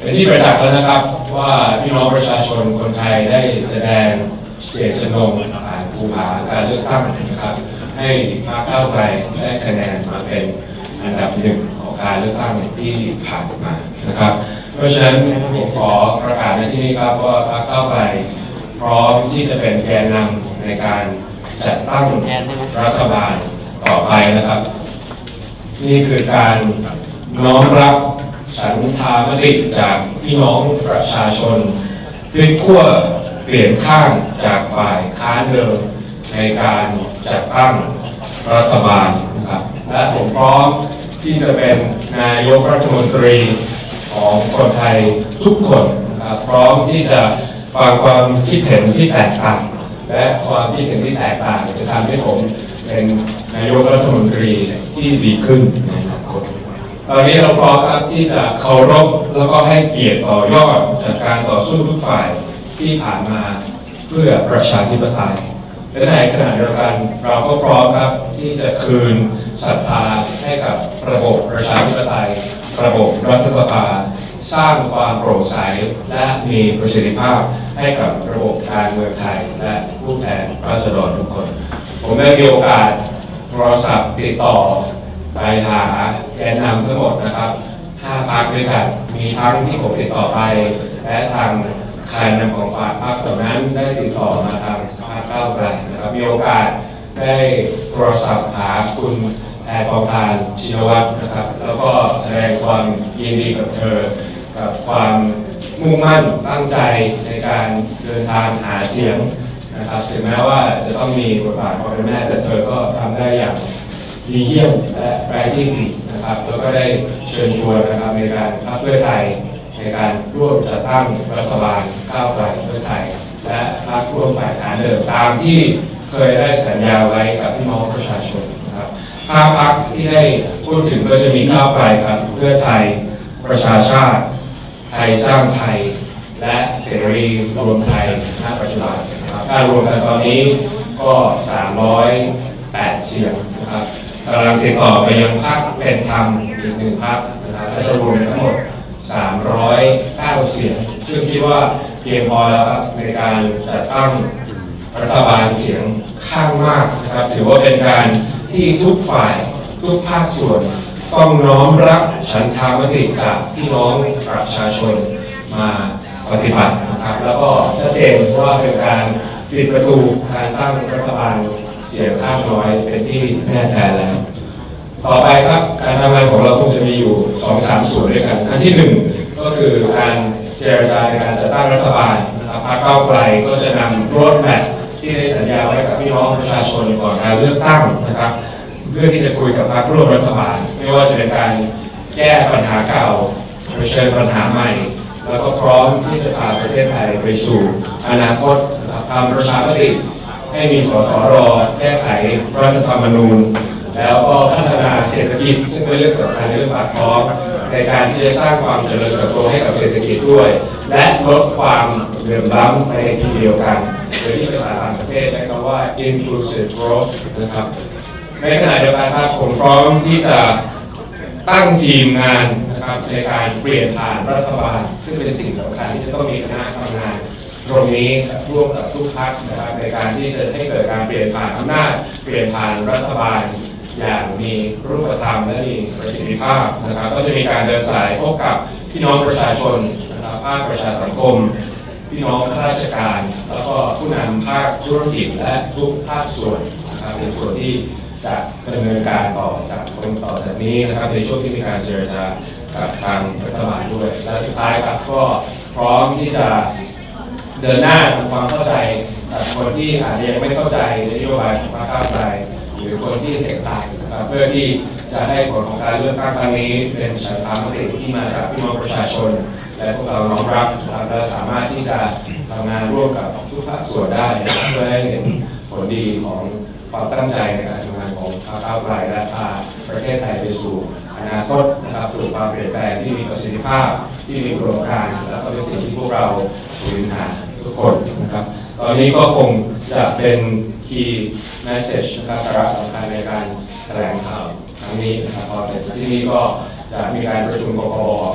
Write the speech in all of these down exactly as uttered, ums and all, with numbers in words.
เป็นที่ประจักษ์แล้วนะครับว่าพี่น้องประชาชนคนไทยได้แสดงเจตจำนงผ่านภูผาการเลือกตั้งนะครับให้พรรคก้าวไกลได้คะแนนมาเป็นอันดับหนึ่งของการเลือกตั้งที่ผ่านมานะครับเพราะฉะนั้นผมขอประกาศในที่นี้ครับว่าพรรคก้าวไกลพร้อมที่จะเป็นแกนนำในการจัดตั้งรัฐบาลต่อไปนะครับนี่คือการน้อมรับฉันทามติจากพี่น้องประชาชนพลิกขั้วเปลี่ยนข้างจากฝ่ายค้านเดิมในการจัดตั้งรัฐบาลนะครับและผมพร้อมที่จะเป็นนายกรัฐมนตรีของคนไทยทุกคนนะครับพร้อมที่จะฟังความคิดเห็นที่แตกต่างและความคิดเห็นที่แตกต่างจะทำให้ผมเป็นนายกรัฐมนตรีที่ดีขึ้นในอนาคตตอนนี้เราพร้อมครับที่จะเคารพแล้วก็ให้เกียรติต่อยอดจากการต่อสู้ทุกฝ่ายที่ผ่านมาเพื่อประชาธิปไตยและในขณะเดียวกันเราก็พร้อมครับที่จะคืนศรัทธาให้กับระบบประชาธิปไตยระบบรัฐสภาสร้างความโปร่งใสและมีประสิทธิภาพให้กับระบบการเมืองไทยและผู้แทนราษฎรทุกคนผมได้มีโอกาสโทรศัพท์ติดต่อไปหาแกนนำทั้งหมดนะครับห้าพรรคด้วยกันมีทั้งที่ผมติดต่อไปและทางแกนนำของฝ่ายพรรคเหล่านั้นได้ติดต่อมาทางพรรคก้าวไกลนะครับมีโอกาสได้โทรศัพท์หาคุณแพทองธารชินวัตรนะครับแล้วก็แสดงความยินดีกับเธอกับความมุ่งมั่นตั้งใจในการเดินทางหาเสียงนะครับถึงแม้ว่าจะต้องมีบทบาทของแม่แต่เธอก็ทำได้อย่างดีเยี่ยมและไร้ที่ตินะครับแล้วก็ได้เชิญชวนนะครับในการพรรคเพื่อไทยในการร่วมจัดตั้งรัฐบาลก้าวไกลเพื่อไทยและพรรคร่วมฝ่ายค้านเดิมตามที่เคยได้สัญญาไว้กับพี่น้องประชาชนนะครับห้าพรรคที่ได้พูดถึงก็จะมีก้าวไกลครับเพื่อไทยประชาชาติไทยสร้างไทยและเสรีรวมไทยณปัจจุบันนะครับถ้ารวมกันตอนนี้ก็สามร้อยแปดเสียงนะครับกำลังติดต่อไปยังพรรคเป็นธรรมอีกหนึ่งพรรคนะครับและจะรวมทั้งหมดสามร้อยเก้าเสียงซึ่งคิดว่าเพียงพอแล้วครับในการจัดตั้งรัฐบาลเสียงข้างมากนะครับถือว่าเป็นการที่ทุกฝ่ายทุกภาคส่วนต้องน้อมรับฉันทามติจากพี่น้องประชาชนมาปฏิบัตินะครับแล้วก็ชัดเจนว่าเป็นการปิดประตูการตั้งรัฐบาลเสียงข้างน้อยเป็นที่แน่แท้แล้วต่อไปครับการทำงานของเราคงจะมีอยู่ สองถึงสาม ส่วนด้วยกันอันที่หนึ่งก็คือการเจรจาในการจัดตั้งรัฐบาลนะครับพรรคก้าวไกลก็จะนำโรดแมพที่ได้สัญญาไว้กับพี่น้องประชาชนก่อนการเลือกตั้งนะครับเพื่อที่จะคุยกับพรรคร่วมรัฐบาลไม่ว่าจะเป็นการแก้ปัญหาเก่าเผชิญปัญหาใหม่แล้วก็พร้อมที่จะพาประเทศไทยไปสู่อนาคตทำประชามติให้มีสสรแก้ไขรัฐธรรมนูญแล้วก็พัฒนาเศรษฐกิจซึ่งเป็นเรื่องสำคัญในเรื่องปากท้องในการที่จะสร้างความเจริญเติบโตให้กับเศรษฐกิจด้วยและลดความเหลื่อมล้ำในทีเดียวกันโดยที่ภาษาต่างประเทศใช้คำว่า inclusive growth นะครับในขณะเดียวกันครับผมพร้อมที่จะตั้งทีมงานนะครับในการเปลี่ยนผ่านรัฐบาลซึ่งเป็นสิ่งสำคัญที่จะต้องมีคณะทำงานตรงนี้ร่วมกับทุกพรรคนะครับในการที่จะให้เกิดการเปลี่ยนผ่านอำนาจเปลี่ยนผ่านรัฐบาลอย่างมีรูปธรรมและมีประสิทธิภาพนะครับก็จะมีการเดินสายพบกับพี่น้องประชาชนนะครับภาคประชาสังคมพี่น้องข้าราชการแล้วก็ผู้นำภาคธุรกิจและทุกภาคส่วนนะครับเป็นส่วนที่จะดำเนินการต่อจากคนต่อจากนี้นะครับในช่วงที่มีการเจรจากับทางรัฐบาลด้วยและสุดท้ายครับก็พร้อมที่จะเดินหน้าทำความเข้าใจกับคนที่อาจจะยังไม่เข้าใจในนโยบายของพรรคก้าวไกลหรือคนที่เสียงต่างนะครับเพื่อที่จะให้ผลของการเลือกตั้งครั้งนี้เป็นฉันทามติที่มาจากพี่น้องประชาชนและพวกเราน้อมรับและสามารถที่จะทำงานร่วมกับทุกภาคส่วนได้เพื่อให้เห็นผลดีของความตั้งใจในการทำงานของพรรคก้าวไกลและพาประเทศไทยไปสู่อนาคตนะครับสู่ความเปลี่ยนแปลงที่มีประสิทธิภาพที่มีโครงการและก็เป็นสิ่งที่พวกเราถือหาทุกคนนะครับตอนนี้ก็คงจะเป็น key message นะครับสาระสำคัญในการแถลงข่าวครั้งนี้นะครับพอเสร็จที่นี้ก็จะมีการประชุมกกพพรรค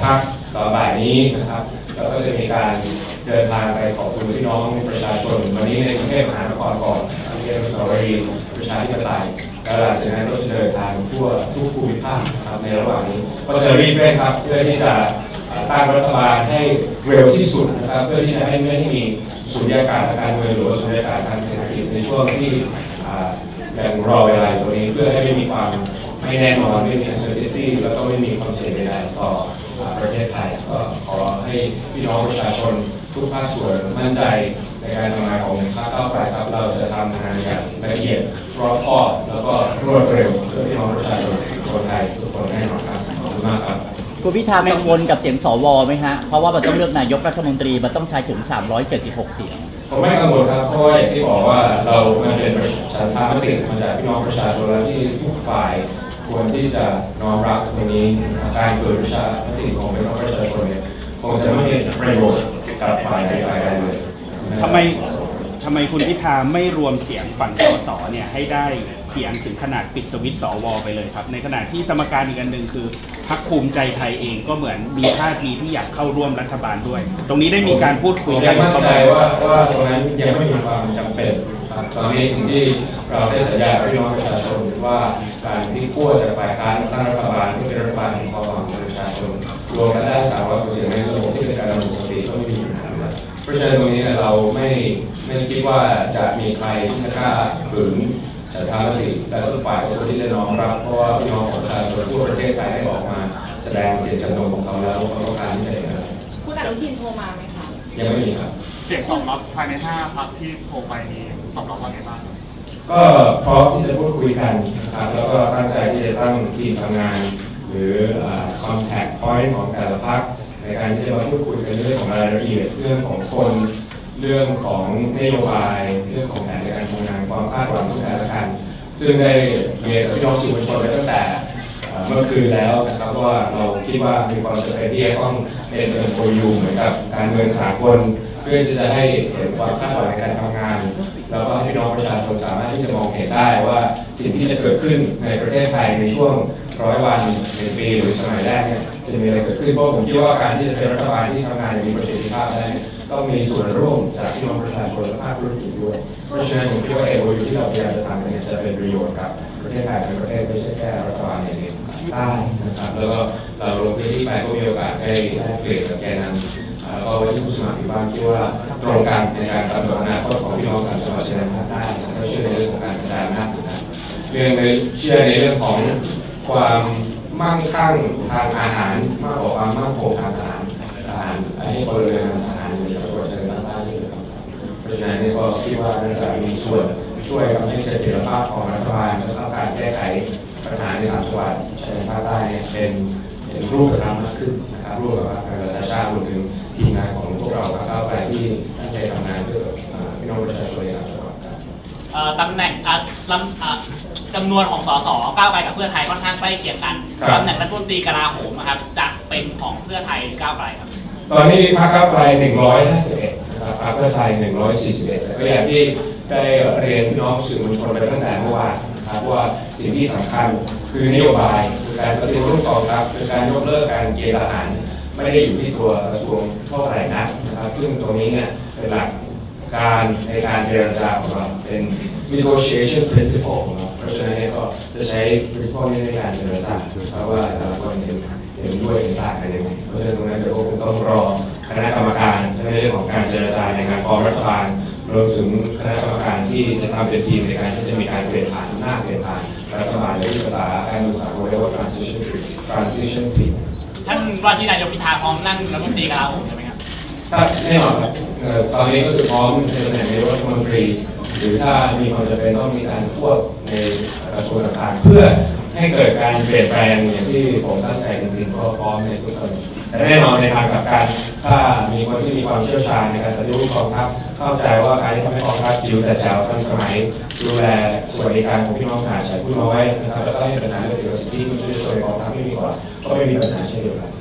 ตอนบ่ายนี้นะครับแล้วก็จะมีการเดินทางไปขอบคุณพี่น้องประชาชนวันนี้ในกรุงเทพมหานครก่อนที่อนุสาวรีย์ประชาธิปไตยแล้วหลังจากนั้นก็จะเดินทางทั่วทุกภูมิภาคครับในระหว่างนี้ก็จะรีบเร่งครับเพื่อที่จะตั้งรัฐบาลให้เร็วที่สุดนะครับเพื่อที่จะให้ไม่ให้มีสุญญากาศทางการเมืองหรือสุญญากาศทางเศรษฐกิจในช่วงที่ยังรอเวลาตรงนี้เพื่อให้ไม่มีความไม่แน่นอนไม่มี uncertainty แล้วก็ไม่มีความเสี่ยงใดๆต่อประเทศไทยก็ขอให้พี่น้องประชาชนทุกภาคส่วนมั่นใจในการทำงานของพรรคก้าวไกลครับเราจะทำงานอย่างละเอียดรอบคอบแล้วก็รวดเร็วเพื่อพี่น้องประชาชนคนไทยทุกคนแน่นอนครับขอบคุณมากครับคุณพิธากังวลกับเสียงสวไหมฮะเพราะว่ามันต้องเลือกนายกรัฐมนตรีมันต้องใช้ถึงสามร้อยเจ็ดสิบหกเสียงผมไม่กังวลครับเพราะว่าอย่างที่บอกว่าเรามันเป็นฉันทามติมาจากพี่น้องประชาชนแล้วที่ทุกฝ่ายควรที่จะน้อมรับตรงนี้การเกิดประชามติของพี่น้องประชาชนเนี่ยคงจะไม่เป็นประโยชน์กับฝ่ายใดฝ่ายใดเลยทำไมทำไมคุณพิธาไม่รวมเสียงฝั่งสสเนี่ยให้ได้เสียงถึงขนาดปิดสวิตช์สวไปเลยครับในขณะที่สมการอีกอันหนึ่งคือพรรคภูมิใจไทยเองก็เหมือนมีท่าทีที่อยากเข้าร่วมรัฐบาลด้วย ตรงนี้ได้มีการพูดคุยกันมั่นใจว่าว่าตรงนั้นยังไม่มีความจำเป็นครับตอนนี้สิ่งที่เราได้สัญญากับพี่น้องประชาชนว่าการที่ขั้วจากฝ่ายค้านตั้งรัฐบาลที่เป็นรัฐบาลแห่งความหวังของประชาชนรวมกันได้สามร้อยเปอร์เซ็นต์ในระบบที่เป็นการดำเนินปกติก็ไม่มีปัญหาเพราะฉะนั้นตรงนี้เราไม่ไม่คิดว่าจะมีใครที่จะกล้าฝืนฉันทามติและทุกฝ่ายก็ควรที่จะน้อมรับเพราะว่าพี่น้องประชาชนทั่วประเทศไทยได้ออกมาแสดงเจตจำนงของเขาแล้วเขาต้องการที่จะเห็นอะไรคุณอนุทินโทรมาไหมคะยังไม่มีครับเสียงตอบรับภายในห้าพรรคที่โทรไปนี้ตอบรับว่าไงบ้างก็พร้อมที่จะพูดคุยกันนะครับแล้วก็ตั้งใจที่จะตั้งทีมทำงานหรือ contact point ของแต่ละพรรคในการที่จะมาพูดคุยกันเรื่องของรายละเอียดเรื่องของคนเรื่องของนโยบายเรื่องของแผนในการทำงานความคาดหวังของแต่ละกันซึ่งได้เรียนกับพี่น้องสื่อมวลชนไปตั้งแต่เมื่อคืนแล้วนะครับว่าเราคิดว่ามีความจำเป็นที่จะต้องเป็นเอ็ม โอ ยู เหมือนกับการเมืองสากลเพื่อที่จะให้เห็นความคาดหวังในการทำงานแล้วก็ให้พี่น้องประชาชนสามารถที่จะมองเห็นได้ว่าสิ่งที่จะเกิดขึ้นในประเทศไทยในช่วงร้อยวันหนึ่งปีหรือสมัยแรกเนี่ยจะมีอะไรเกิดขึ้นเพราะผมคิดว่าการที่จะเป็นรัฐบาลที่ทำงานอย่างมีประสิทธิภาพได้ต้องมีส่วนร่วมจากพี่น้องประชาชนและภาคธุรกิจด้วยเพราะฉะนั้นผมคิดว่า เอ็ม โอ ยู ที่เราพยายามจะทำเนี่ยจะเป็นประโยชน์กับประเทศไทยเป็นประเทศไม่ใช่แค่รัฐบาลอย่างเดียวได้นะครับแล้วก็เราลงพื้นที่ไปก็มีโอกาสได้เปลี่ยนกับแกนนำแล้วก็วันที่ผู้สมัครอยู่บ้างที่ว่าตรงกันในการกำหนดอนาคตของพี่น้องสามจังหวัดชายแดนภาคใต้และเชื่อในเรื่องของการกระจายอำนาจเรื่องในเชื่อในเรื่องของความมั่งคั่งทางอาหารมากกว่าความมั่งคงทางอาหารอาหารให้พลเรือนอาหารในจังหวัดชายแดนภาคใต้นี่เลยครับเพราะฉะนั้นนี่ก็คิดว่าน่าจะมีส่วนช่วยทำให้เสถียรภาพของรัฐบาลและการแก้ไขปัญหาในสามจังหวัดชายแดนภาคใต้เป็นเป็นรูปธรรมมากขึ้นนะครับร่วมกับการประชาชาติรวมถึงทีมงานของพวกเราก้าวไกลที่ตั้งใจทำงานเพื่อพี่น้องประชาชนในสามจังหวัดตำแหน่งจำนวนของสสก้าวไกลกับเพื่อไทยค่อนข้างใกล้เคียงกันตำแหน่งรัฐมนตรีกลาโหมนะครับจะเป็นของเพื่อไทยก้าวไกลครับตอนนี้พรรคก้าวไกลหนึ่งร้อยห้าสิบเอ็ดนะครับพรรคเพื่อไทยหนึ่งร้อยสี่สิบเอ็ดก็อย่างที่ได้เรียนพี่น้องสื่อมวลชนไปตั้งแต่เมื่อวานนะครับว่าสิ่งที่สำคัญคือนโยบายคือการปฏิรูปกองทัพคือการยกเลิกการเกณฑ์ทหารไม่ได้อยู่ที่ตัวกระทรวงเท่าไหร่นักนะครับซึ่งตรงนี้เนี่ยเป็นหลักการในการเจรจาของเราเป็น negotiation principle ของเราเพราะฉะนั้นก็จะใช้ principle นี้ในการเจรจาเพราะว่าแต่ละคนเห็นเห็นด้วยเห็นต่างกันยังไงเพราะฉะนั้นตรงนั้นเดี๋ยวคงต้องรอคณะกรรมการในเรื่องของการเจรจาในการฟอร์มรัฐบาลรวมถึงคณะกรรมการที่จะทำเป็นทีมในการที่จะมีการเปลี่ยนผ่านหน้าเปลี่ยนผ่านรัฐบาลในที่ภาษาการศึกษาเรียกว่า transition transition team ท่านว่าที่นายกพิธาพร้อมนั่งรัฐมนตรีกลาโหมใช่ไหมครับถ้าแน่นอนครับตอนนี้ก็คือพร้อมในตำแหน่งนายกรัฐมนตรีหรือถ้ามีความจำเป็นต้องมีการควบในกระทรวงต่างๆเพื่อให้เกิดการเปลี่ยนแปลงอย่างที่ผมตั้งใจจริงๆก็พร้อมในทุกตำแหน่งแต่แน่นอนในทางกลับกันถ้ามีคนที่มีความเชี่ยวชาญในการปฏิรูปกองทัพเข้าใจว่าการที่ทำให้กองทัพจิ๋วแต่แจ๋วทันสมัยดูแลสวัสดิการของพี่น้องทหารใช้ผู้น้อยนะครับแล้วก็ให้ปัญหาเรื่องเกี่ยวกับสิทธิมนุษยชนในกองทัพไม่มีก่อนก็ไม่มีปัญหาเช่นเดียวกัน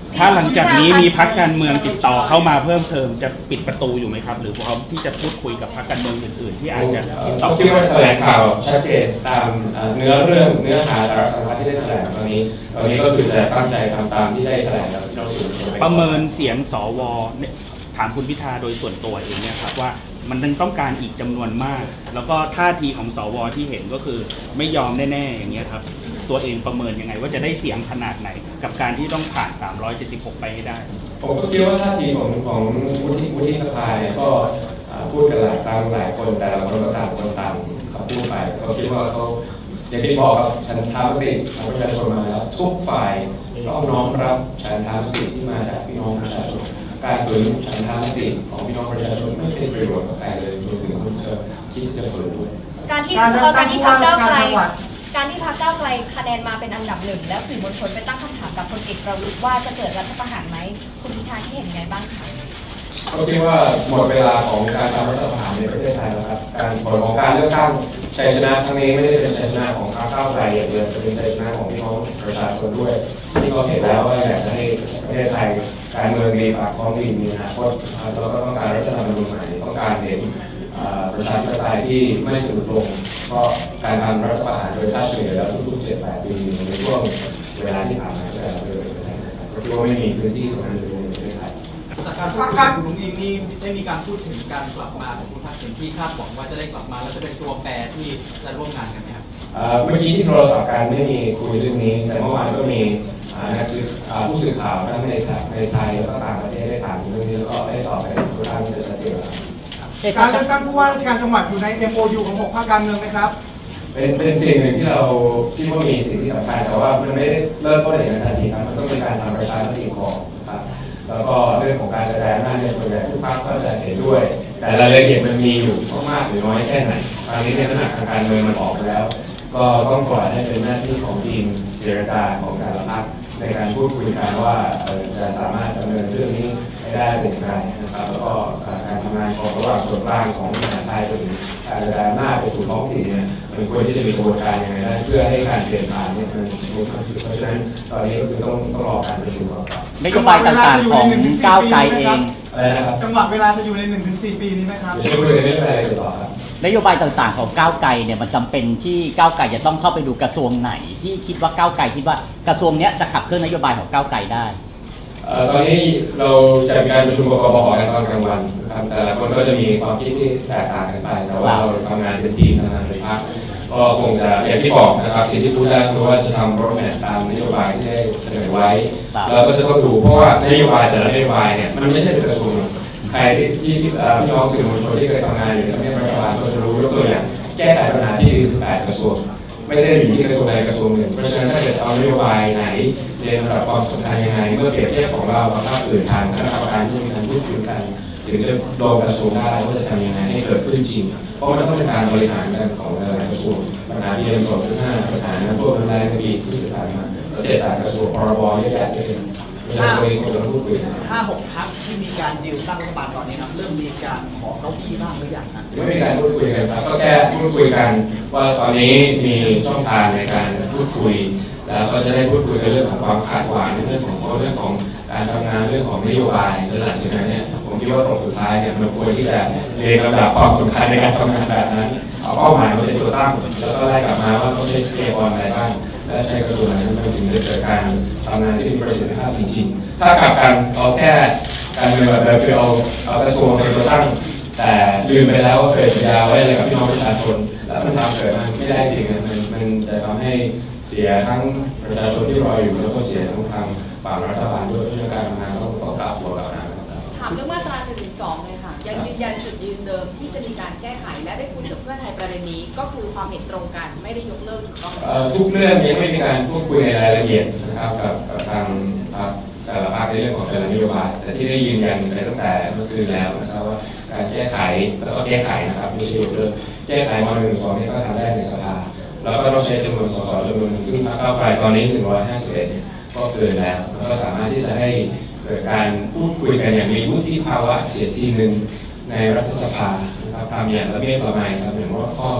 ถ้าหลังจากนี้มีพรรคการเมืองติดต่อเข้ามาเพิ่มเติมจะปิดประตูอยู่ไหมครับหรือพร้อมที่จะพูดคุยกับพรรคการเมืองอื่นๆที่อาจจะติดต่อคิดว่าแถลงข่าวชัดเจนตามเนื้อเรื่องเนื้อหาสาระสำคัญที่ได้แถลงตอนนี้ตอนนี้ก็คือจะตั้งใจทำตามที่ได้แถลงแล้วเราสื่อประเมินเสียงสวถามคุณพิธาโดยส่วนตัวเองเนี่ยครับว่ามันยังต้องการอีกจำนวนมาก แล้วก็ท่าทีของสวที่เห็นก็คือไม่ยอมแน่ๆอย่างเงี้ยครับตัวเองประเมินยังไงว่าจะได้เสียงขนาดไหนกับการที่ต้องผ่านสามร้อยเจ็ดสิบหกไปให้ได้ผมก็คิดว่าท่าทีของของวุฒิวุฒิสภาเนี่ยก็พูดกันหลายครั้งหลายคนแต่ละคนก็ต่างคนต่างเขาพูดไปเขาคิดว่าเขาอย่างที่บอกครับฉันทามติของประชาชนมาแล้วทุกฝ่ายต้องน้อมรับฉันทามติที่มาจากพี่น้องประชาชนการฝืนฉันทามติของพี่น้องประชาชนไม่เป็นประโยชน์กับใครเลยรวมถึงคนที่คิดจะฝืนด้วยการที่การที่พรรคก้าวไกลการที่พรรคก้าวไกลคะแนนมาเป็นอันดับหนึ่งแล้วสื่อมวลชนไปตั้งคำถามกับพลเอกประวิตรว่าจะเกิดรัฐประหารไหมคุณพิธาที่เห็นไงบ้างคะก็คิดว่าหมดเวลาของการทำรัฐประหารในประเทศไทยแล้วครับการผลของการเลือกตั้งชัยชนะครั้งนี้ไม่ได้เป็นชัยชนะของพรรคก้าวไกลอย่างเดียวแต่เป็นชัยชนะของพี่น้องประชาชนด้วยที่เขาเห็นแล้วว่าอยากจะให้ประเทศไทยการเมืองดีปากท้องดีมีอนาคตเราก็ต้องการรัฐธรรมนูญใหม่ต้องการเห็นประชาธิปไตยที่ไม่สุดโต่งก็การทำรัฐประหารโดยท่าเฉลี่ยแล้วทุกๆเจ็ดแปดปีในช่วงเวลาที่ผ่านมาก็แล้วเลยก็คิดว่าไม่มีพื้นที่ตรงนั้นเลยในประเทศไทยจากการพูดคุยคุณลุงอิงนี่ได้มีการพูดถึงการกลับมาของคุณทักษิณที่คาดหวังว่าจะได้กลับมาแล้วจะเป็นตัวแปรที่จะร่วมงานกันไหมครับเมื่อกี้ที่โทรศัพท์กันไม่มีคุยเรื่องนี้แต่เมื่อวานก็มีนักสื่อผู้สื่อข่าวทั้งในในไทยแล้วก็ต่างประเทศได้ถามเรื่องนี้แล้วก็ได้ตอบไปทุกท่านจะชัดเจนการเลือกตั้งผู้ว่าราชการจังหวัดอยู่ใน เอ็ม โอ ยู ของหกภาคการเมืองไหมครับเป็นเป็นสิ่งหนึ่งที่เราคิดว่ามีสิ่งที่สำคัญแต่ว่ามันไม่ได้เริ่มต้นอย่างทันทีครับมันต้องเป็นการทำประชามติก่อนครับแล้วก็เรื่องของการแสดงหน้าเนี่ยส่วนใหญ่ทุกภาคก็จะเห็นด้วยแต่รายละเอียดมันมีอยู่มากหรือน้อยแค่ไหนตอนนี้ในขณะทางการเมืองมันออกไปแล้วก็ต้องปล่อยให้เป็นหน้าที่ของทีมเจรจาของแต่ละพรรคในการพูดคุยกันว่าจะสามารถดำเนินเรื่องนี้ให้ได้เป็นอย่างไรนะครับแล้วก็การทำงานของระหว่างส่วนกลางของมหาไทยไปถึงการกระจายหน้าไปสู่ท้องถิ่นเนี่ยมันควรที่จะมีกระบวนการยังไงได้เพื่อให้การเปลี่ยนผ่านเนี่ยมันมีความสุขเพราะฉะนั้นตอนนี้ก็คือต้องต้องรอการประชุมก่อนนโยบายต่างๆของก้าวไกลเองจังหวะเวลาจะอยู่ใน หนึ่งถึงสี่ ปีนี้ไหมครับเดี๋ยวคุยกันเรื่องอะไรต่อครับนโยบายต่างๆของก้าวไกลเนี่ยมันจำเป็นที่ก้าวไกลจะต้องเข้าไปดูกระทรวงไหนที่คิดว่าก้าวไกลคิดว่ากระทรวงเนี้ยจะขับเคลื่อนนโยบายของก้าวไกลได้ตอนนี้เราจะมีการประชุมกกปปในตอนกลางวันนะครับแต่ละคนก็จะมีความคิดที่แตกต่างกันไปแต่ว่าเราทำงานเป็นทีมทำงานเป็นพรรคก็คงจะอย่างที่บอกนะครับสิ่งที่พูดได้คือว่าจะทำโรดแมพตามนโยบายที่ได้เสนอไว้แล้วก็จะต้องดูเพราะว่านโยบายแต่ละนโยบายเนี่ยมันไม่ใช่กระทรวงใครที่ที่พี่น้องสื่อมวลชนที่เคยทำงานอยู่ในรัฐบาลก็จะรู้ยกตัวอย่างแก้ไขปัญหาที่แปดกระทรวงไม่ได้อยู่ที่กระทรวงใดกระทรวงหนึ่งเพราะฉะนั้นถ้าเกิดเอานโยบายไหนเรียนระดับความสำคัญยังไงเมื่อเปรียบเทียบของเรากับภาคอื่นทางคณะกรรมการที่มีการพูดคุยกันถึงจะลงกระทรวงได้ว่าจะทำยังไงให้เกิดขึ้นจริงเพราะมันต้องเป็นการบริหารกันของหลายกระทรวงปัญหาที่ยังสดขึ้นหน้าปัญหาน้ำท่วมน้ำแล้งปีที่ผ่านมาเจ็ดแปดกระทรวงพรบเยอะแยะเลยห้าห้าหกพรรคที่มีการดิวตั้งรัฐบาลตอนนี้ครับเริ่มมีการขอเก้าอี้บ้างหรือยังครับไม่มีการพูดคุยกันครับก็แค่พูดคุยกันว่าตอนนี้มีช่องทางในการพูดคุยแล้วก็จะได้พูดคุยกันเรื่องของความคาดหวังเรื่องของเรื่องของการทำงานเรื่องของนโยบายและหลังจากนั้นเนี่ยผมคิดว่าตรงสุดท้ายเนี่ยมันควรที่จะเรียงลำดับความสำคัญในการทำงานแบบนั้นเอาเป้าหมายมาเป็นตัวตั้งแล้วก็ไล่กลับมาว่าต้องใช้เกียร์บอลอะไรบ้างและใช้กระทรวงไหนมันถึงจะเกิดการทำงานที่มีประสิทธิภาพจริงๆถ้ากลับกันเอาแค่การเมืองแบบเดิมคือเอาเอากระทรวงเป็นตัวตั้งแต่ลืมไปแล้วว่าเคยสัญญาไว้อะไรกับพี่น้องประชาชนแล้วมันทำเกิดมันไม่ได้จริงมันมันจะทำให้เสียทั้งประชาชนที่รออยู่แล้วก็เสียทั้งทางฝั่งรัฐบาลด้วยเรื่องการทำงานต้องต้องกลับตัวกลับมาถามเรื่องมาตราหนึ่งถึงสองเลยค่ะยังยืนยันจุดยืนเดิมที่จะมีการแก้ไขและได้คุยกับเพื่อไทยประเด็นนี้ก็คือความเห็นตรงกันไม่ได้ยกเลิกทุกเรื่องยังไม่มีการพูดคุยในรายละเอียดนะครับกับกับทางแต่ละภาคในเรื่องของแต่ละนโยบายแต่ที่ได้ยืนยันไปตั้งแต่เมื่อคืนแล้วนะครับว่าการแก้ไขแล้วก็แก้ไขนะครับไม่ใช่ยกเลิกแก้ไขมาหนึ่งสองนี่ก็ทำได้ในสภาแล้วก็ต้องใช้จำนวนสสจำนวนหนึ่งซึ่งพรรคก้าวไกลตอนนี้หนึ่งร้อยห้าสิบเอ็ดก็เกินแล้วแล้วก็สามารถที่จะให้เกิดการพูดคุยกันอย่างมีวุฒิภาวะเสียทีหนึ่งในรัฐสภานะครับทำอย่างระเบียบระไมครับอย่างรอบคอบแ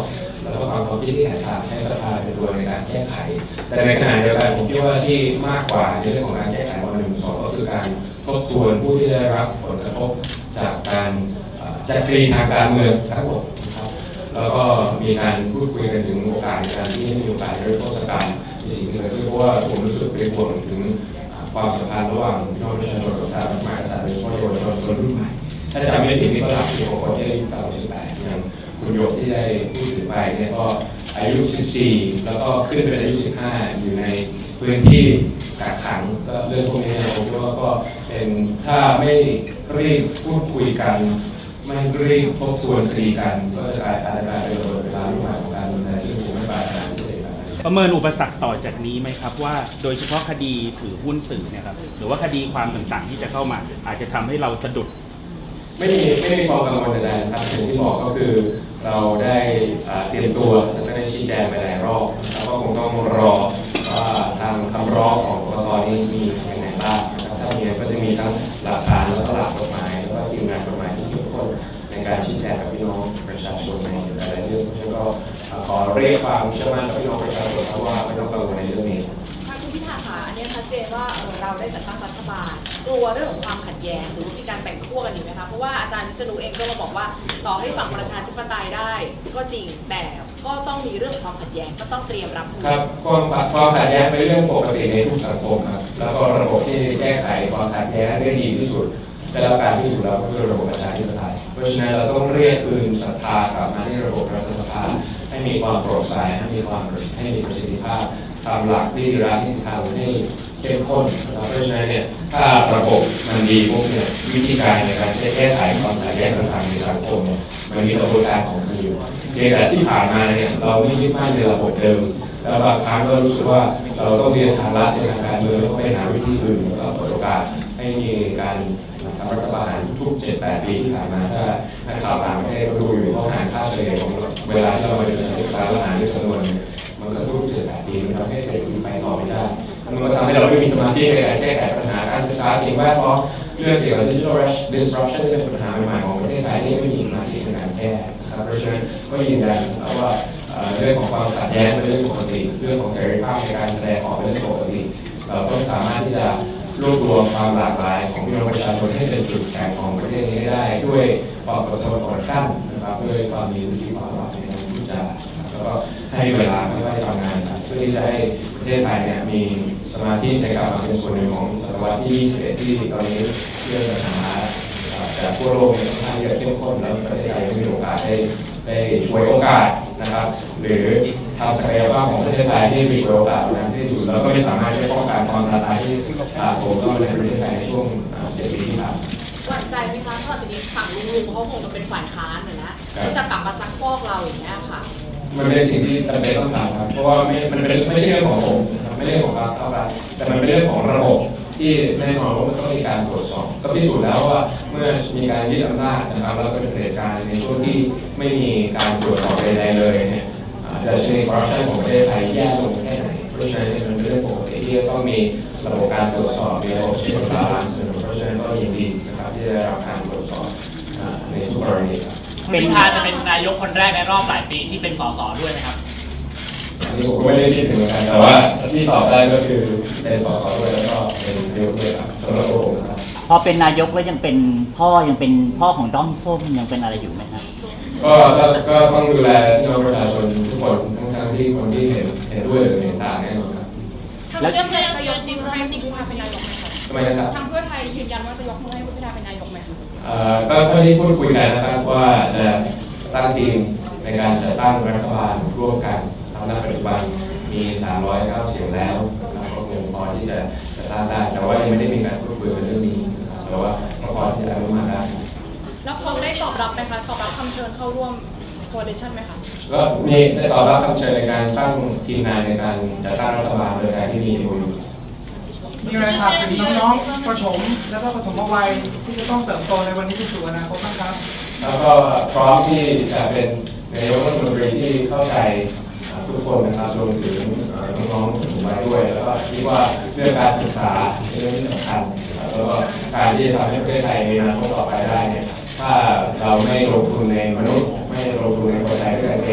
แล้วก็ความคิดที่แตกต่างให้สภาเป็นตัวในการแก้ไขแต่ในขณะเดียวกันผมคิดว่าที่มากกว่าในเรื่องของการแก้ไขว.หนึ่ง สองก็คือการทบทวนผู้ที่ได้รับผลกระทบจากการจัดคดีทางการเมืองทั้งหมดนะครับแล้วก็มีการพูดคุยกันถึงโอกาสในการที่มีโอกาสได้รับโทษกรรมในสิ่งที่เกิดขึ้นเพราะว่าผมรู้สึกเป็นห่วงถึงความสัมพันธ์ระหว่างพี่น้องประชาชนกับสถาบันพระมหากษัตริย์โดยเฉพาะเยาวชนคนรุ่นใหม่ถ้าจำไม่ผิดนี่ก็หลักที่ของคนที่อายุต่ำกว่าสิบแปดอย่างคุณโยกที่ได้พูดถึงไปเนี่ยก็อายุสิบสี่แล้วก็ขึ้นเป็นอายุสิบห้าอยู่ในพื้นที่กักขังก็เรื่องพวกนี้ผมคิดว่าก็เป็นถ้าไม่รีบพูดคุยกันไม่รีบทบทวนคดีกันก็จะกลายเป็นการเป็นเวลาลูกหมายของการเมืองไทยซึ่งผมไม่ปรารถนาที่จะประเมินอุปสรรคต่อจากนี้ไหมครับว่าโดยเฉพาะคดีถือหุ้นสื่อเนี่ยครับหรือว่าคดีความต่างๆที่จะเข้ามาอาจจะทำให้เราสะดุดไม่มีไม่มีความกังวลใดๆนะครับอย่างที่บอกก็คือเราได้เตรียมตัวและก็ได้ชี้แจงไปหลายรอบแล้วก็คงต้องรอว่าทางคำร้องของกกต.นี้มีอย่างไรบ้างนะครับถ้ามีก็จะมีทั้งหลักฐานแล้วก็หลักกฎหมายแล้วก็ทีมงานกฎหมายที่เกี่ยวข้องในการชี้แจงกับพี่น้องประชาชนในหลายๆเรื่องซึ่งก็ขอเรียกความเชื่อมั่นกับพี่น้องประชาชนเพราะว่าไม่ต้องกังวลในเรื่องนี้คุณพิธาค่ะอันนี้ชัดเจนว่าเราได้จัดตั้งรัฐบาลกลัวเรื่องของความขัดแย้งหรือมีการแบ่งขั้วกันอีกไหมคะเพราะว่าอาจารย์วิษณุเองก็มาบอกว่าต่อให้ฝั่งประชาธิปไตยได้ก็จริงแต่ก็ต้องมีเรื่องความขัดแย้งก็ต้องเตรียมรับมือครับความความขัดแย้งเป็นเรื่องปกติในทุกสังคมครับแล้วก็ระบบที่แก้ไขความขัดแย้งได้ดีที่สุดได้รับการที่สุดเราก็คือระบบประชาธิปไตยเพราะฉะนั้นเราต้องเรียกคืนศรัทธากลับมาที่ระบบรัฐสภาให้มีความโปร่งใสให้มีความให้มีประสิทธิภาพตามหลักที่รัฐที่ทำให้เข้มข้นเพราะฉะนั้นเนี่ยถ้าระบบมันดีพวกเนี่ยวิธีการในการแก้ไขความขัดแย้งต่างๆในสังคมเนี่ยมันมีกระบวนการของมันอยู่เพียงแต่ที่ผ่านมาเนี่ยเราไม่ยึดมั่นในระบบเดิมแล้วบางครั้งก็รู้สึกว่าเราต้องเรียนทางลัดในทางการเมืองแล้วไปหาวิธีอื่นแล้วก็เปิดโอกาสให้มีการทำรัฐประหารทุก เจ็ดแปด ปีที่ผ่านมาถ้าถ้าข่าวต่างประเทศดูอยู่เขาหารค่าเฉลี่ยของเวลาที่เรามาเดินทางไปรัฐประหารด้วยจำนวนมันก็ทุก เจ็ดแปด ปีมันทำให้เศรษฐกิจไปต่อไม่ได้มันก็ทำให้เราไม่มีสมาธิในการแก้ไขปัญหาการศึกษาสิ่งแวดล้อมเรื่องเกี่ยวกับ digital disruption ที่เป็นปัญหาใหม่ๆของประเทศไทยที่ไม่มีสมาธิในการแก้ครับเพราะฉะนั้นก็ยืนยันว่าเรื่องของความขัดแย้งเป็นเรื่องปกติเรื่องของเสรีภาพในการแสดงออกเป็นเรื่องปกติเราต้องสามารถที่จะรวบรวมความหลากหลายของพี่น้องประชาชนให้เป็นจุดแข็งของประเทศนี้ได้ด้วยความอดทนอดกลั้นนะครับด้วยความมีวิธีความรับในการพูดจาแล้วก็ให้เวลาไม่ว่าจะทำงานเพื่อที่จะให้ประเทศไทยเนี่ยมีสมาธิในการเป็นส่วนหนึ่งของศตวรรษที่ยี่สิบเอ็ดที่ตอนนี้เรื่องปัญหาจากทั่วโลกเนี่ยค่อนข้างจะเข้มข้นแล้วประเทศไทยมีโอกาสได้ได้ช่วยโอกาสนะครับหรือทำศักยภาพของประเทศไทยที่มีโอกาสนั้นที่สุดแล้วก็ไม่สามารถจะป้องกันความท้าทายที่ถาโถมเข้ามาในประเทศไทยในช่วงเจ็ดปีที่ผ่านมาหวั่นใจไหมคะเพราะทีนี้ฝั่งลุงลุงเขาคงจะเป็นฝ่ายค้านนะที่จะกลับมาซักฟอกเราอย่างเงี้ยค่ะมันเป็นสิ่งที่จำเป็นต้องทำครับเพราะว่าไม่มันเป็นไม่ใช่เรื่องของผมไม่ใช่เรื่องของการเข้าไปแต่มันเป็นเรื่องของระบบที่แน่นอนว่ามันต้องมีการตรวจสอบก็พิสูจน์แล้วว่าเมื่อมีการยึดอำนาจนะครับแล้วก็เป็นเหตุการณ์ในช่วงที่ไม่มีการตรวจสอบใดๆเลยเนี่ยดัชนีคอร์รัปชันของประเทศไทยแย่ลงแค่ไหนเพราะฉะนั้นมันเป็นเรื่องปกติที่จะต้องมีระบบการตรวจสอบมีระบบเช็คบาลานซ์เพราะฉะนั้นก็ยินดีนะครับที่ได้รับการตรวจสอบในทุกกรณีครับพิธาจะเป็นนายกคนแรกในรอบหลายปีที่เป็นสสด้วยนะครับอันนี้ผมไม่ได้คิดถึงเหมือนกันแต่ว่าที่ตอบได้ก็คือเป็นสสด้วยแล้วก็เป็นนายกด้วยครับสำหรับผมนะครับพอเป็นนายกแล้วยังเป็นพ่อยังเป็นพ่อของด้อมส้มยังเป็นอะไรอยู่ไหมครับก็ก็ต้องดูแลพี่น้องประชาชนทุกคนทั้งที่คนที่เห็นเห็นด้วยหรือเห็นต่างแน่นอนครับแล้วจะจะยกจริงให้คุณพิธาเป็นนายกไหมครับทำไมนะครับทางเพื่อไทยยืนยันว่าจะยกมือให้คุณพิธาเป็นนายกไหมครับเอ่อก็เท่าที่พูดคุยกันนะครับว่าจะตั้งทีมในการจัดตั้งรัฐบาลร่วมกันทำในปัจจุบันมีสามร้อยเก้าเสียงแล้วก็คงพอที่จะจะตั้งได้แต่ว่ายังไม่ได้มีการพูดคุยกันเรื่องนี้แต่ว่าก็พอที่จะอนุมัติได้แล้วเขาได้ตอบรับไหมคะตอบรับคำเชิญเข้าร่วมโคเดชั่นไหมคะก็มีได้ตอบรับคำเชิญในการตั้งทีมงานในการจัดตั้งรัฐบาลโดยการที่มีมูลมีอะไรฝากถึงน้องๆประถมแล้วก็ประถมวัยที่จะต้องเติบโตในวันนี้ไปสู่อนาคตบ้างครับแล้วก็พร้อมที่จะเป็นนายกรัฐมนตรีที่เข้าใจทุกคนนะครับรวมถึงน้องๆผู้สูงวัยด้วยแล้วก็คิดว่าเรื่องการศึกษาเป็นเรื่องที่สำคัญแล้วก็การที่จะทำให้ประเทศไทยมีอนาคตต่อไปได้เนี่ยถ้าเราไม่ลงทุนในมนุษย์ไม่ลงทุนในคนไทยด้วยกันเองถ้า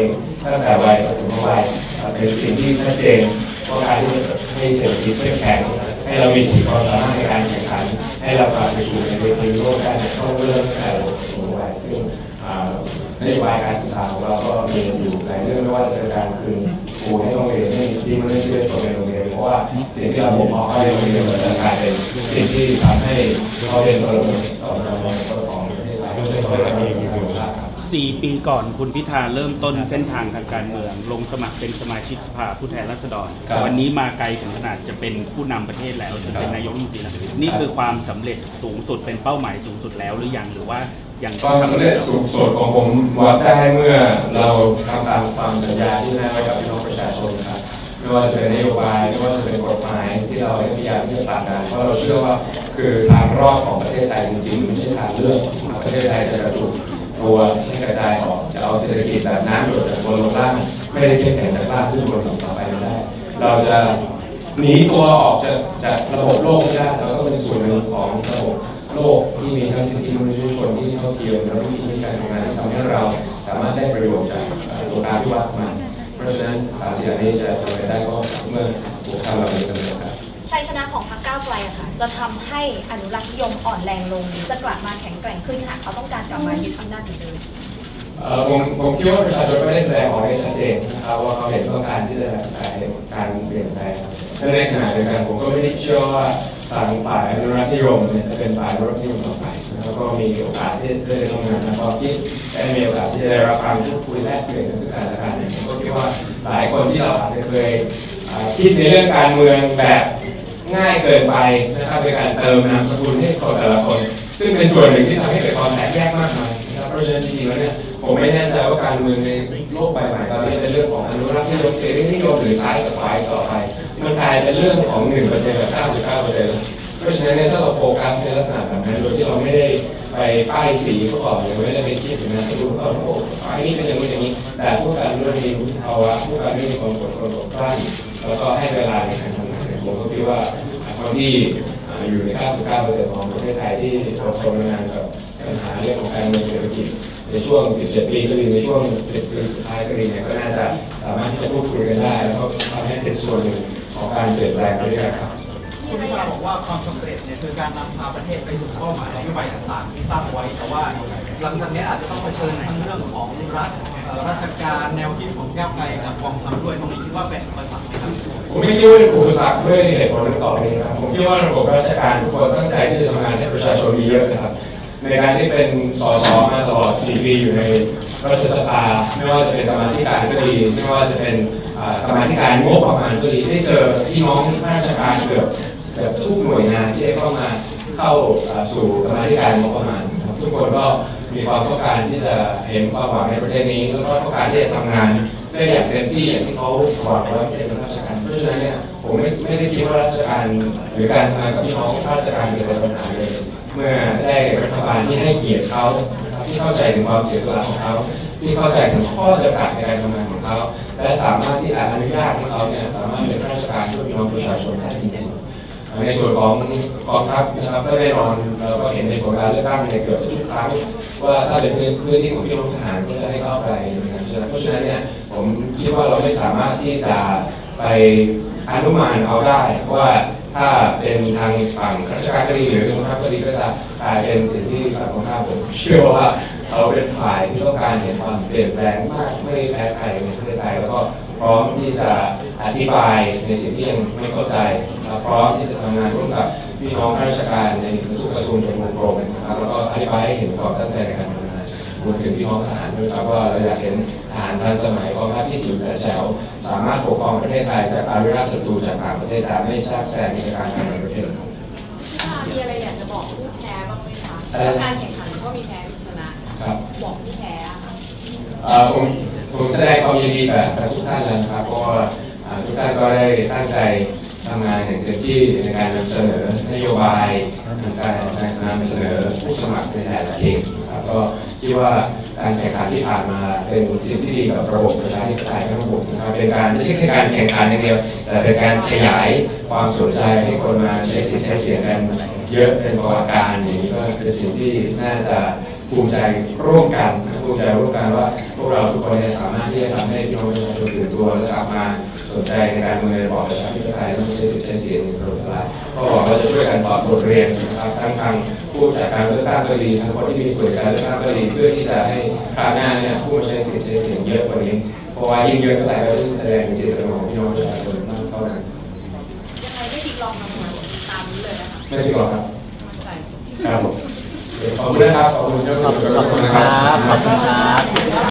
ตั้งแต่วัยปฐมวัยเป็นสิ่งที่ชัดเจนว่าการที่จะให้เศรษฐกิจเข้มแข็งให้เรามีขีดความสามารถในการแข่งขันให้เรากลับไปสู่ในเวทีโลกได้ต้องเริ่มตั้งแต่ปฐมวัยซึ่งนโยบายการศึกษาของเราก็มีอยู่ในเรื่องไม่ว่าจะเป็นการคืนครูให้โรงเรียนให้ที่ไม่ได้เชื่อตัวในโรงเรียนเพราะว่าสิ่งที่เราบอกให้โรงเรียนมันจะกลายเป็นสิ่งที่ทำให้เขาเป็นตัวตนต่อมาในตัวของประเทศไทยไม่ใช่ตัวเราเองที่ถูกครับสี่ปีก่อนคุณพิธาเริ่มต้นเส้นทางทางการเมืองลงสมัครเป็นสมาชิกสภาผู้แทนราษฎรวันนี้มาไกลถึงขนาดจะเป็นผู้นำประเทศแล้วจะเป็นนายกรัฐมนตรีแล้วนี่คือความสำเร็จสูงสุดเป็นเป้าหมายสูงสุดแล้วหรือยังหรือว่าอย่างความสำเร็จสูงสุดของผมวัดได้เมื่อเราทำตามความสัญญาที่ให้ไว้กับพี่น้องประชาชนครับไม่ว่าจะเป็นนโยบายไม่ว่าจะเป็นกฎหมายที่เราพยายามที่จะผลักดันเพราะเราเชื่อว่าคือทางรอดของประเทศไทยจริงๆไม่ใช่ทางเลือกประเทศไทยจะกระจุกตัวให้กระจายออกจะเอาเศรษฐกิจแบบน้ำหยดจากบนลงล่างไม่ได้เข้มแข็งจากล่างขึ้นบนอีกต่อไปไม่ได้เราจะหนีตัวออกจากจากระบบโลกไม่ได้เราต้องเป็นส่วนหนึ่งของระบบโลกที่มีทั้งสิทธิมนุษยชนที่เท่าเทียมและวิธีการทำงานที่ทำให้เราสามารถได้ประโยชน์จากตัวการที่วัดมาเพราะฉะนั้นสามสิ่งนี้จะสำเร็จได้ก็เมื่อตัวการเราเป็นสำเร็จครับชัยชนะของพรรคก้าวไกลอะค่ะจะทำให้อนุรักษ์นิยมอ่อนแรงลงหรือจะกลับมาแข็งแกร่งขึ้นหากเขาต้องการกลับมายึดอำนาจเหมือนเดิมผมผมคิดว่าประชาชนก็ได้แสดงออกให้ชัดเจนนะครับว่าเขาเห็นต้องการที่จะการเปลี่ยนแปลงในขณะเดียวกันผมก็ไม่ได้เชื่อว่าทางฝ่ายอนุรักษ์นิยมเนี่ยจะเป็นฝ่ายอนุรักษ์นิยมต่อไปแล้วก็มีโอกาสที่จะได้ทำงานในความคิดและมีโอกาสที่จะได้รับการพูดคุยแลกเปลี่ยนกันซึ่งกันและกันผมก็คิดว่าหลายคนที่เราอาจจะเคยคิดในเรื่องการเมืองแบบง่ายเกินไปนะครับในการเติมนามสกุลให้คนแต่ละคนซึ่งเป็นส่วนหนึ่งที่ทำให้เกิดความแตกแยกมากมายนะครับเพราะฉะนั้นจริงๆแล้วเนี่ยผมไม่แน่ใจว่าการเมืองในโลกใบใหม่ตอนนี้เป็นเรื่องของอนุรักษ์นิยมเสรีนิยมหรือซ้ายกับขวาต่อไปมันกลายเป็นเรื่องของหนึ่งเปอร์เซ็นต์กับเก้าสิบเก้าเปอร์เซ็นต์เพราะฉะนั้นเนี่ยถ้าเราโฟกัสในลักษณะแบบนั้นโดยที่เราไม่ได้ไปป้ายสีเขาก่อนหรือไม่ได้ไปคิดถึงนามสกุลเขาโอ้ไอ้นี่เป็นอย่างนี้อย่างนี้แต่ผู้การเรื่องมีวุฒิภาวะผู้การเรื่องมีความอดทนอดกลั้นแล้วก็ให้เวลาในการทำงานผมก็คิดว่าคนที่อยู่ใน เก้าสิบเก้าเปอร์เซ็นต์ ของประเทศไทยที่อดทนงานกับปัญหาเรื่องของการเมืองเศรษฐกิจในช่วงสิบเจ็ดปีก็ดีในช่วงสิบปีสุดท้ายก็ดีเนี่ยก็น่าจะสามารถที่จะพูดคุยกันได้แล้วก็ทำให้เป็นส่วนหนึ่งของการเปลี่ยนแปลงไปด้วยกันครับคุณพิธาบอกว่าความสำเร็จเนี่ยคือการนำพาประเทศไปสู่เป้าหมายนโยบายต่างๆที่ตั้งไว้แต่ว่าหลังจากนี้อาจจะต้องเผชิญทั้งเรื่องของรัฐราชการแนวคิดของก้าวไกลกับกองทัพด้วยตรงนี้คิดว่าเป็นอุปสรรคไหมครับผมไม่คิดว่าเป็นอุปสรรคด้วยเหตุผลดังต่อไปนี้ครับผมคิดว่าระบบราชการทุกคนตั้งใจที่จะทำงานให้ประชาชนมีเยอะนะครับในการที่เป็นสสมาตลอดสี่ปีอยู่ในรัฐสภาไม่ว่าจะเป็นกรรมาธิการก็ดีไม่ว่าจะเป็นกรรมาธิการงบประมาณก็ดีได้เจอพี่น้องข้าราชการเกือบเกือบทุกหน่วยงานที่ได้เข้ามาเข้าสู่กรรมาธิการงบประมาณทุกคนก็มีความต้องการที่จะเห็นความหวังในประเทศนี้แล้วก็ต้องการที่จะทำงานได้อย่างเต็มที่อย่างที่เขาหวังไว้เป็นราชการเพราะฉะนั้นเนี่ยผมไม่ไม่ได้คิดว่าราชการหรือการทำงานกับพี่น้องข้าราชการเป็นปัญหาเลยเมื่อได้รัฐบาลที่ให้เกียรติเขาที่เข้าใจถึงความเสียสละของเขาที่เข้าใจถึงข้อจำกัดในการทำงานของเขาและสามารถที่อนุญาตให้เขาเนี่ยสามารถเป็นข้าราชการช่วยพี่น้องประชาชนได้จริงๆในส่วนของกองทัพนะครับก็ได้นอนเราก็เห็นในผลการเลือกตั้งในเกือบทุกครั้งว่าถ้าเป็นพื้นที่ของพี่น้องทหารก็จะให้เข้าไปนะครับเพราะฉะนั้นเนี่ยผมคิดว่าเราไม่สามารถที่จะไปอนุมานเอาได้ว่าถ้าเป็นทางฝั่งข้าราชการก็ดีหรือกองทัพก็ดีก็จะกลายเป็นสิ่งที่ฝั่งกองทัพผมเชื่อว่าเราเป็นฝ่ายที่ต้องการเห็นความเปลี่ยนแปลงมากไม่แพ้ใครในประเทศไทยแล้วก็พร้อมที่จะอธิบายในสิ่งที่ยังไม่เข้าใจพร้อมที่จะทำงานร่วมกับพี่น้องข้าราชการในทุกกระทรวงจนวงกลมนะครับแล้วก็อธิบายให้เห็นความตั้งใจในการทำงานรวมถึงพี่น้องทหารด้วยครับว่าเราอยากเห็นทหารทันสมัยกองทัพที่จิ๋วแต่แจ๋วสามารถปกครองประเทศไทยจากอาวุธศัตรูจากต่างประเทศแต่ไม่แทรกแซงในการทำงานในประเทศครับมีอะไรอยากจะบอกผู้แพ้บ้างไหมคะการแข่งขันก็มีแพ้มีชนะบอกผู้แพ้ค่ะผมผมแสดงความยินดีกับทุกท่านแล้วนะครับเพราะว่าทุกท่านก็ได้ตั้งใจทำงานอย่างเต็มที่ในการนำเสนอนโยบายในการนำเสนอผู้สมัครในแต่ละเขตครับก็คิดว่าการแข่งขันที่ผ่านมาเป็นสิ่งที่ดีกับระบบประชาธิปไตยทั้งระบบนะครับเป็นการไม่ใช่แค่การแข่งขันอย่างเดียวแต่เป็นการขยายความสนใจให้คนมาใช้สิทธิ์ใช้เสียงกันเยอะเป็นประวัติการอย่างนี้ก็เป็นสิ่งที่น่าจะภูมิใจร่วมกันภูมิใจร่วมกันว่าพวกเราทุกคนเนี่ยสามารถที่จะทำให้พี่น้องประชาชนตื่นตัวและกลับมาสนใจในการเมืองในระบอบประชาธิปไตยและไม่ใช่สิทธิใช้เสียงอย่างตลอดเวลาก็หวังว่าจะช่วยกันตอบบทเรียนนะครับทั้งทางผู้จัดการเลือกตั้งก็ดีทั้งคนที่มีส่วนการเลือกตั้งก็ดีเพื่อที่จะให้คราวหน้าเนี่ยผู้ใช้สิทธิใช้เสียงเยอะกว่านี้เพราะว่ายิ่งเยอะเท่าไหร่ก็ยิ่งแสดงเจตจำนงของพี่น้องประชาชนมากเท่านั้นยังไงไม่พลิกลองทำงานตามนี้เลยนะคะไม่พลิกหรอกครับมั่นใจครับผมขอบคุณนะครับขอบคุณเจ้าหน้าที่ทุกคนนะครับขอบคุณครับ